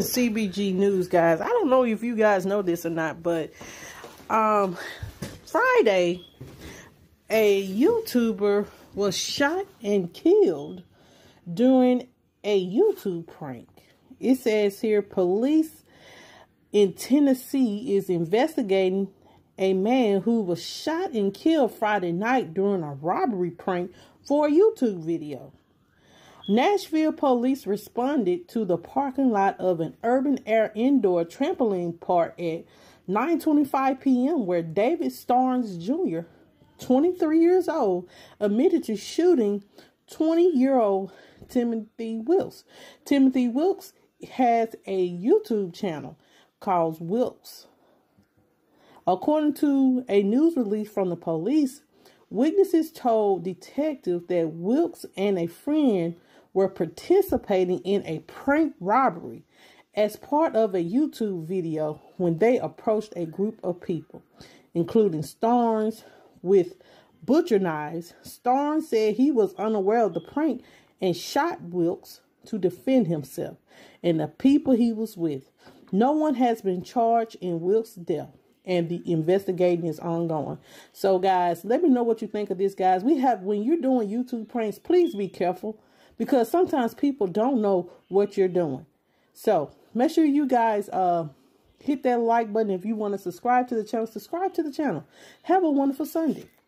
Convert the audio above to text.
CBG News, guys. I don't know if you guys know this or not, but Friday, a YouTuber was shot and killed during a YouTube prank. It says here, police in Tennessee is investigating a man who was shot and killed Friday night during a robbery prank for a YouTube video. Nashville police responded to the parking lot of an urban air indoor trampoline park at 9:25 p.m. where David Starnes Jr., 23 years old, admitted to shooting 20-year-old Timothy Wilks. Timothy Wilks has a YouTube channel called Wilks. According to a news release from the police, witnesses told detectives that Wilks and a friend were participating in a prank robbery as part of a YouTube video when they approached a group of people, including Starnes, with butcher knives. Starnes said he was unaware of the prank and shot Wilks to defend himself and the people he was with. No one has been charged in Wilks' death, and the investigation is ongoing. So, guys, let me know what you think of this, guys. When you're doing YouTube pranks, please be careful, because sometimes people don't know what you're doing. So make sure you guys hit that like button. If you want to subscribe to the channel, subscribe to the channel. Have a wonderful Sunday.